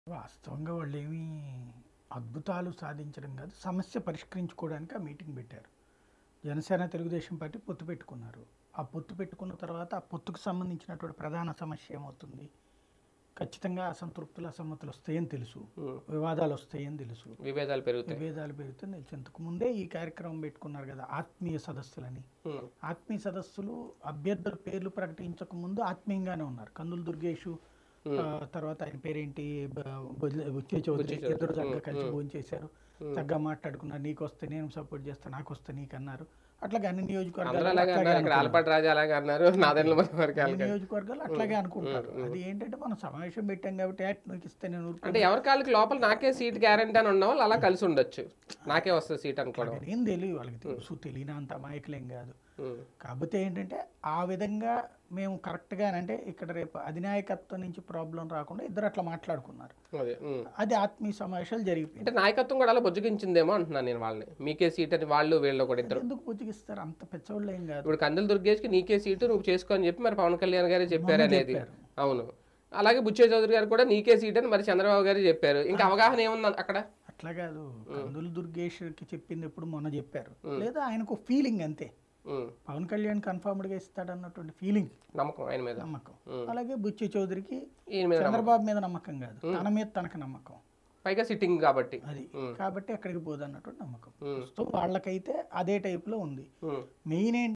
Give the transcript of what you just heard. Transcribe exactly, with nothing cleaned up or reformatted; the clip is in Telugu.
వాస్తవంగా వాళ్ళేమీ అద్భుతాలు సాధించడం కాదు. సమస్య పరిష్కరించుకోవడానికి ఆ మీటింగ్ పెట్టారు. జనసేన, తెలుగుదేశం పార్టీ పొత్తు పెట్టుకున్నారు. ఆ పొత్తు పెట్టుకున్న తర్వాత ఆ పొత్తుకు సంబంధించినటువంటి ప్రధాన సమస్య ఏమవుతుంది? ఖచ్చితంగా అసంతృప్తులు, అసమ్మతులు వస్తాయని తెలుసు. ఉమ్. వివాదాలు వస్తాయని తెలుసు. విభేదాలు పెరుగుతాయి. విభేదాలు పెరుగుతాయని తెలుసు. ఇంతకు ముందే ఈ కార్యక్రమం పెట్టుకున్నారు కదా, ఆత్మీయ సదస్సులని. ఉమ్. ఆత్మీయ సదస్సులు అభ్యర్థుల పేర్లు ప్రకటించక ముందు ఆత్మీయంగానే ఉన్నారు. కందులు దుర్గేషు, ఆ, తర్వాత ఆయన పేరేంటి, బుచ్చే చౌదరి, ఇద్దరు చక్కగా కలిసి భోజనం చేశారు. చక్కగా మాట్లాడుకున్నారు. నీకు వస్తే నేను సపోర్ట్ చేస్తా, నాకు వస్తే నీకు అన్నారు. అట్లాగే అన్ని నియోజకవర్గాలు ఆలపాటి రాజా అలాగే అన్నారు. నాదెండ్ల నియోజకవర్గాలు అట్లాగే అనుకుంటారు. అది ఏంటంటే మనం సమావేశం పెట్టాం కాబట్టి యాక్ట్ నీకు ఇస్తే నేను ఊరుకోను. అంటే ఎవరి కాళ్ళకి లోపల నాకే సీట్ గ్యారంటీ అని ఉన్న వాళ్ళు అలా కలిసి ఉండొచ్చు. నాకే వస్తుంది సీట్ అనుకోవడం. ఏం తెలియదు వాళ్ళకి, తెలుసు తెలియనంత అమాయకులేం కాదు. ఉమ్. కాకపోతే ఏంటంటే ఆ విధంగా మేము కరెక్ట్గా అంటే ఇక్కడ రేపు అధినాయకత్వం నుంచి ప్రాబ్లం రాకుండా ఇద్దరు అట్లా మాట్లాడుకున్నారు. అదే. ఉమ్. అది ఆత్మీయ సమావేశాలు జరిగిపోయింది. అంటే నాయకత్వం కూడా అలా బుజ్జగించిందేమో అంటున్నాను నేను వాళ్ళని. మీకే సీట్ అని వాళ్ళు వీళ్ళు కూడా ఇద్దరు. ఎందుకు పుచ్చిగిస్తారు? అంత పెద్దవాళ్ళు ఏం కాదు. ఇప్పుడు కందులు దుర్గేష్కి నీకే సీటు నువ్వు చేసుకో అని చెప్పి మరి పవన్ కళ్యాణ్ గారే చెప్పారు అనేది. అవును. అలాగే బుచ్చే చౌదరి గారు కూడా నీకే సీట్ అని మరి చంద్రబాబు గారు చెప్పారు. ఇంకా అవగాహన ఏముంది అక్కడ? అట్లా కాదు, కందులు దుర్గేష్కి చెప్పింది ఎప్పుడు మొన్న చెప్పారు, లేదా ఆయనకు ఫీలింగ్ అంతే. పవన్ కళ్యాణ్ కన్ఫర్మ్డ్ గా ఇస్తాడు అన్నటువంటి ఫీలింగ్, నమ్మకం, ఆయన మీద నమ్మకం. అలాగే బుచ్చే చౌదరికి ఈయన మీద చంద్రబాబు మీద నమ్మకం కాదు, తన మీద తనకు నమ్మకం. పైగా సిట్టింగ్ కాబట్టి అది కాబట్టి అక్కడికి పోదు అన్నటువంటి నమ్మకం. సో వాళ్ళకైతే అదే టైప్ లో ఉంది. మెయిన్ ఏంటి